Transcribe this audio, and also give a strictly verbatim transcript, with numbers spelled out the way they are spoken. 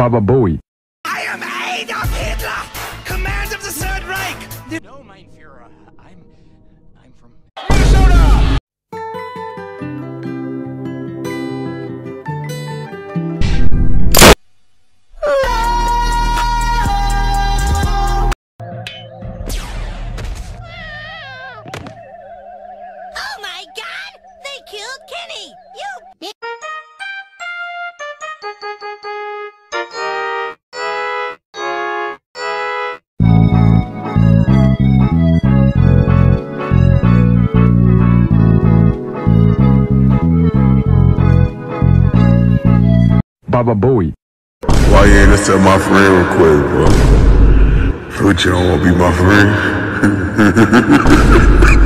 Baba Bowie. I am Adolf Hitler, command of the Third Reich. No, mein Führer. I'm, I'm from Minnesota. Oh my God! They killed Kenny. You. Baba Bowie. Why you ain't accept my friend request, bro? What, you don't want to be my friend?